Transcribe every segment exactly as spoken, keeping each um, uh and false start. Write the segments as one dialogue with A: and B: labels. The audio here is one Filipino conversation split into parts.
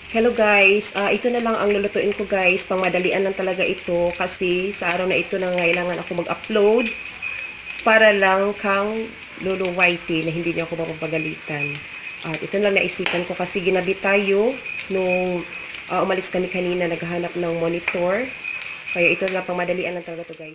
A: Hello guys, uh, ito na lang ang lulutuin ko guys, pangmadalian lang talaga ito kasi sa araw na ito na kailangan ako mag-upload para lang kang Lolo Whitey na hindi niya ako mapapagalitan. At ito lang naisipan ko kasi ginabi tayo nung uh, umalis kami kanina, naghahanap ng monitor. Kaya ito lang pangmadalian lang talaga to guys.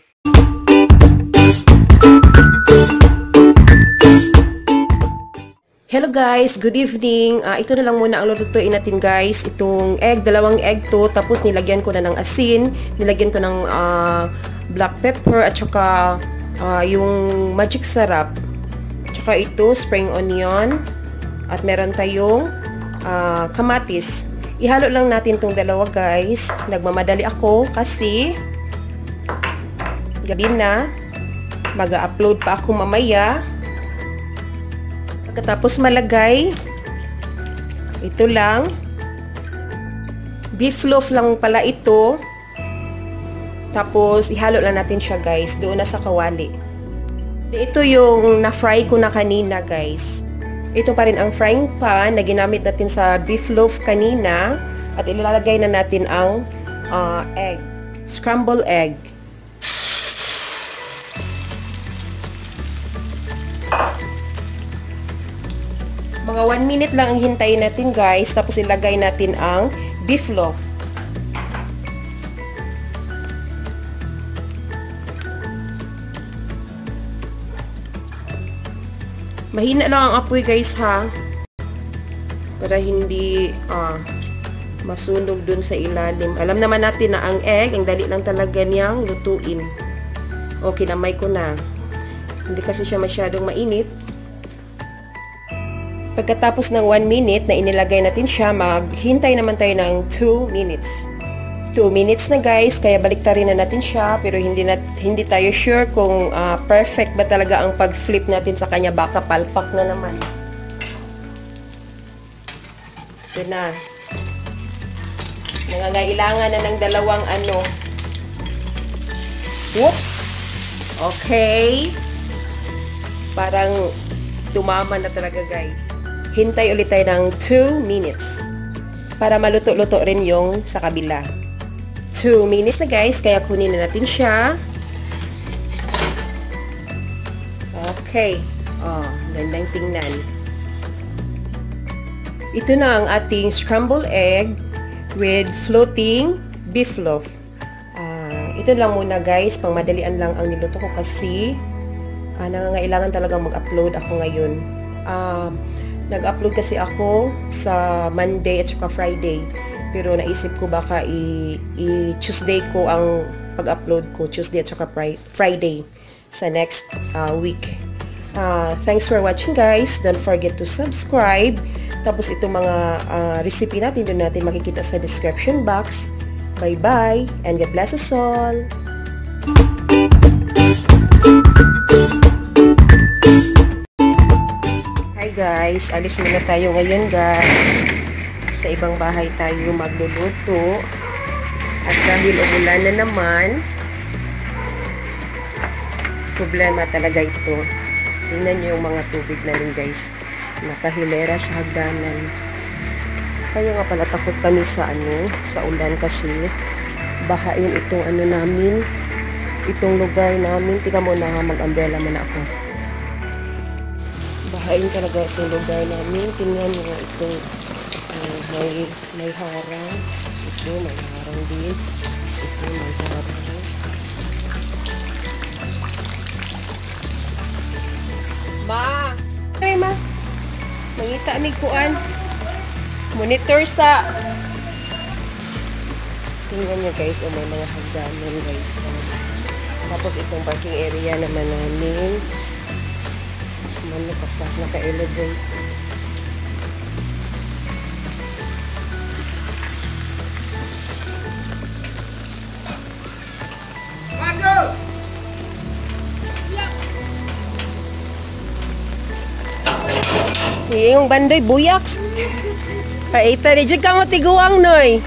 A: Hello guys, good evening. Uh, ito na lang muna ang lulutuin natin guys. Itong egg, dalawang egg to. Tapos nilagyan ko na ng asin, nilagyan ko ng uh, black pepper at saka uh, yung magic sarap. Tsaka ito, spring onion. At meron tayong uh, kamatis. Ihalo lang natin tong dalawa guys. Nagmamadali ako kasi gabi na. Mag-upload pa ako mamaya. Pagkatapos malagay, ito lang, beef loaf lang pala ito, tapos ihalo lang natin siya guys, doon na sa kawali. Ito yung na-fry ko na kanina guys. Ito pa rin ang frying pan na ginamit natin sa beef loaf kanina, at ilalagay na natin ang uh, egg, scrambled egg. Mga one minute lang ang hintayin natin guys, tapos ilagay natin ang beef loaf. Mahina lang ang apoy guys ha, para hindi ah, masunog dun sa ilalim. Alam naman natin na ang egg, ang dali lang talaga niyang lutuin. Okay, namay ko na. Hindi kasi siya masyadong mainit. Pagkatapos ng one minute na inilagay natin siya, maghintay naman tayo ng two minutes. two minutes na guys, kaya baliktarin na natin siya, pero hindi, na, hindi tayo sure kung uh, perfect ba talaga ang pag-flip natin sa kanya, baka palpak na naman. Ito na. Nangangailangan na ng dalawang ano. Whoops! Okay. Parang tumama na talaga guys. Hintay ulit tayo ng two minutes para maluto-luto rin yung sa kabila. two minutes na guys, kaya kunin na natin siya. Okay. Oh, gandang tingnan. Ito na ang ating scrambled egg with floating beef loaf. Uh, ito lang muna guys, pang madalian lang ang niluto ko kasi uh, nangangailangan talagang mag-upload ako ngayon. Um, uh, Nag-upload kasi ako sa Monday at saka Friday. Pero naisip ko baka i-Tuesday ko ang pag-upload ko. Tuesday at saka Friday sa next uh, week. Uh, thanks for watching guys. Don't forget to subscribe. Tapos itong mga uh, recipe natin doon natin makikita sa description box. Bye-bye and God bless us all. Guys, alis muna tayo ngayon guys. Sa ibang bahay tayo magluluto. At dahil umulan na naman, problema talaga ito. Tingnan nyo yung mga tubig namin guys. Nakahilera sa hagdanan. Kaya nga pala takot kami sa ano, sa ulan kasi bahain itong ano namin, itong lugar namin. Tika mo na, mag-umbrella muna ako. Bahain talaga itong lugar namin. Tingnan nyo itong uh, may, may harang. Ito, may harang din. Ito, may harang. Ma! Ay, ma! Mangita amig-kuan. Monitor sa... Tingnan nyo guys, oh, may mga hagdanan guys. Tapos itong parking area naman namin. Ano ka pa, naka-elevate. Mando! Yung bandoy buyaks. Paita rin dyan ka mo tiguang noy.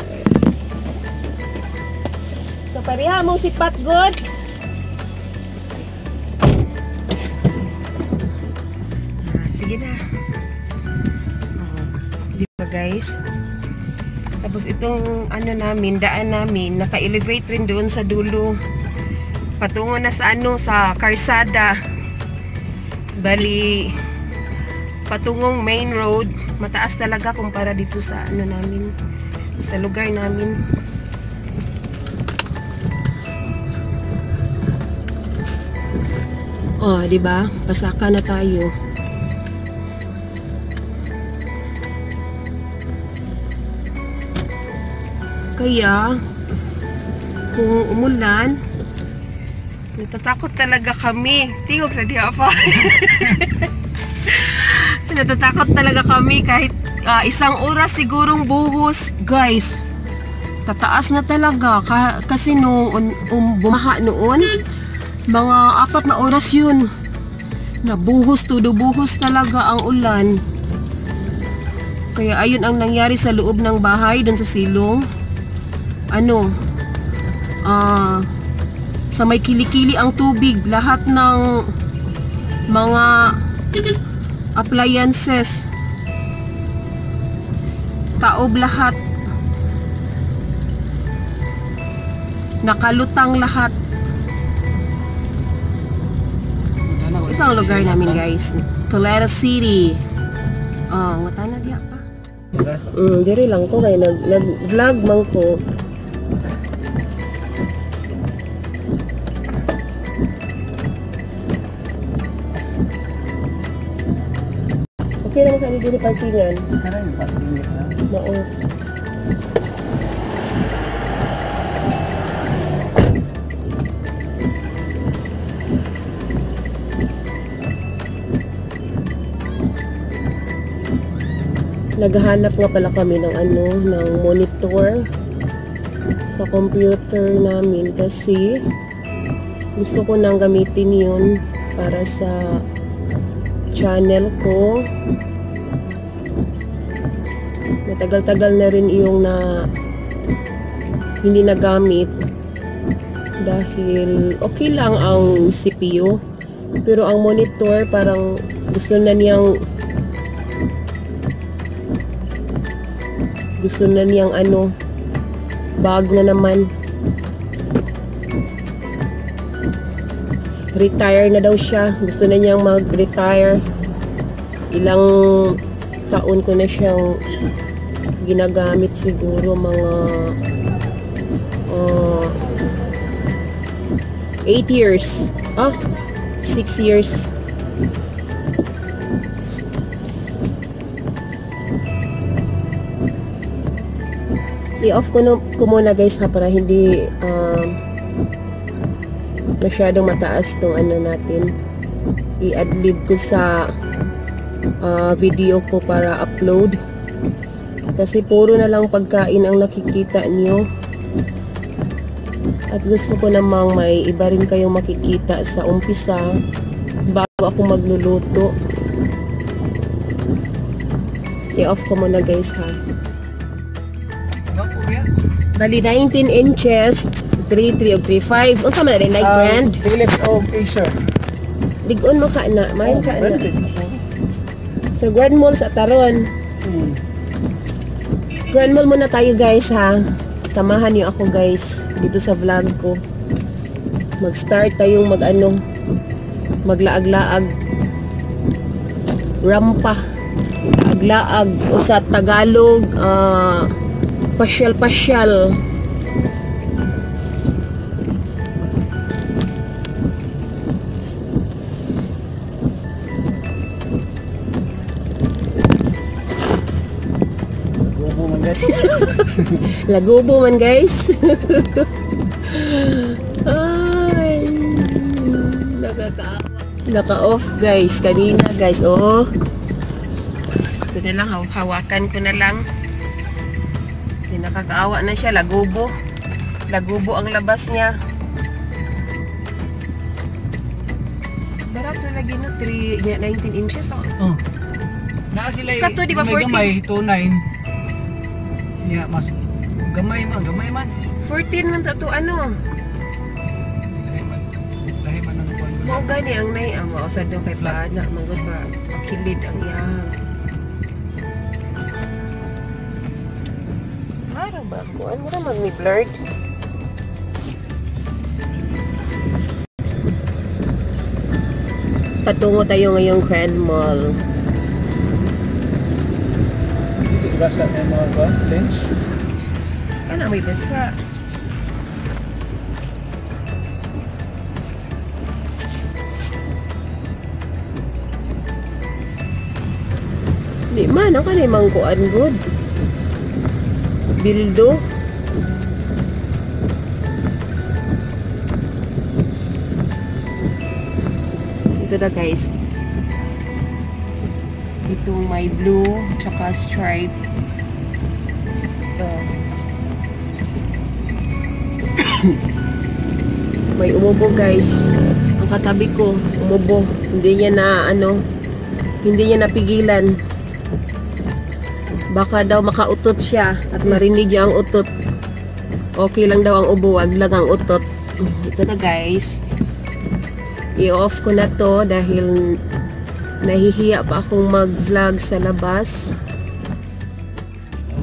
A: Pareha mong sipat good. guys. Tapos itong ano namin, daan namin, naka-elevate rin doon sa dulo. Patungo na sa ano, sa karsada. Bali, patungong main road. Mataas talaga kumpara dito sa ano namin, sa lugar namin. Oh, di ba? Pasaka na tayo. Kaya kung umulan, natatakot talaga kami. Tingog sa diha pa. Natatakot talaga kami kahit uh, isang oras sigurong buhos. Guys, tataas na talaga. Ka kasi noon, um, bumaha noon, mga apat na oras yun. Nabuhos, todo buhos talaga ang ulan. Kaya ayun ang nangyari sa loob ng bahay, dun sa silong. Ano, ah, uh, sa may kilikili ang tubig, lahat ng mga appliances, taob lahat, nakalutang lahat. Ito ang lugar namin guys, Calera City. Ah, uh, matana diya pa. Mm, diri lang ko kay nag nag vlog man ko. Okay naman kami dito parkingan.
B: Karang parkingan na.
A: Oo. Naghahanap nga pala kami ng ano, ng monitor sa computer namin kasi gusto ko nang gamitin yun para sa channel ko. Matagal-tagal na rin yung na hindi nagamit dahil okay lang ang C P U pero ang monitor parang gusto na niyang gusto na niyang ano, bag na naman. Retire na daw siya. Gusto na niyang mag-retire. Ilang taon ko na siyang ginagamit, siguro mga uh, eight years. Ah, six years. I-off ko, no, ko muna guys ha, para hindi um, masyadong mataas tong ano natin. I-adlib ko sa uh, video ko para upload. Kasi puro na lang pagkain ang nakikita niyo. At gusto ko namang may iba rin kayong makikita sa umpisa bago ako magluluto. I-off ko muna guys ha. Bali nineteen inches, three three o three five. Ang kama na rin, like
B: um,
A: brand?
B: Philip o Acer.
A: Ligon mo ka na, main
B: Oh,
A: ka na.
B: branded.
A: Sa Grand Mall sa Taron.
B: Hmm.
A: Grand Mall muna tayo guys ha. Samahan niyo ako guys dito sa vlog ko. Mag-start tayong mag-ano, maglaag-laag. Rampa. Aglaag o sa Tagalog, ah, uh, pasyal-pasyal.
B: Lagubo man guys.
A: Lagubo man guys. Ay, nakakaawa. Naka-off guys kanina guys. Oh, ito na lang, hawakan ko na lang. Nakakaawa na siya, lagubo. Lagubo ang labas niya. Barato lagi no, three, nineteen inches. Oh.
B: Oh. Na sila
A: Kato, di ba,
B: may
A: fourteen?
B: gamay, two nine. Yeah, mas gamay man, gamay man.
A: fourteen man to, to ano?
B: Lahi man. Lahi man ang kuwan.
A: Mao gani ang nay ang mao sad kay paana, magod ba makilid ang iyang. Mura ba ako? Ano mura mag-blurred? Patungo tayo ngayong Grand Mall.
B: Dito basa na yung mga ba? Lens?
A: Ano may basa? Di man, ang kanay mangkuan good. Bildo. Ito na guys. Itong may blue, tsaka stripe. Ito. May umubo guys. Ang katabi ko, umubo. Hindi niya na ano, hindi niya napigilan. Baka daw makautot siya at marinig niya ang utot. Okay lang daw ang ubo, wag lang ang utot. Ito na guys. I-off ko na to dahil nahihiya pa akong mag-vlog sa labas. So,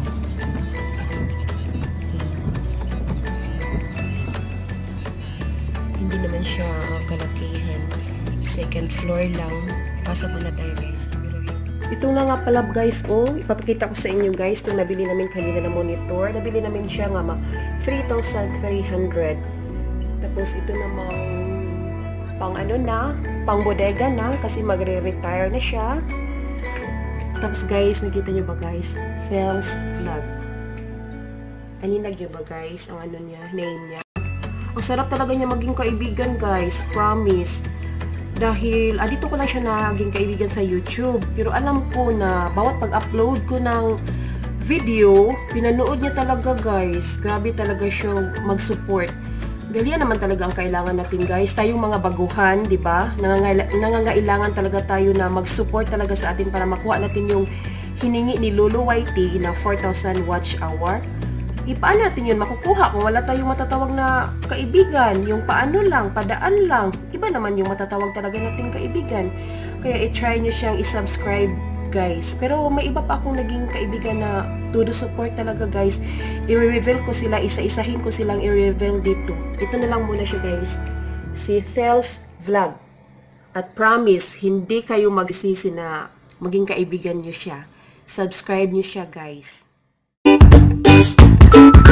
A: hindi naman siya kalakihan. Second floor lang. Pasok muna tayo guys. Ito na nga pala guys, oh, ipapakita ko sa inyo guys, itong nabili namin kanina na monitor. Nabili namin siya nga ma three thousand three hundred. Tapos ito namang pang ano na, pang bodega na kasi magre-retire na siya. Tapos guys, nakita nyo ba guys? Phil's Vlog. Aninag nyo ba guys ang ano niya, name niya? Ang sarap talaga niya maging kaibigan guys, promise. Dahil, ah, dito ko lang siya naging kaibigan sa YouTube. Pero alam ko na, bawat pag-upload ko ng video, pinanood niya talaga guys. Grabe talaga siya mag-support. Dahil yan naman talaga ang kailangan natin guys. Tayong mga baguhan, di ba? Nangangailangan talaga tayo na mag-support talaga sa atin para makuha natin yung hiningi ni Lolo Whitey na four thousand watch hour. E, paano natin yun makukuha kung wala tayong matatawag na kaibigan? Yung paano lang, padaan lang. Iba naman yung matatawag talaga nating kaibigan. Kaya i-try nyo siyang i-subscribe guys. Pero may iba pa akong naging kaibigan na todo support talaga guys. I-reveal ko sila, isa-isahin ko silang i-reveal dito. Ito na lang muna siya guys. Si Phil's Vlog. At promise, hindi kayo magsisi na maging kaibigan nyo siya. Subscribe nyo siya guys. Thank you.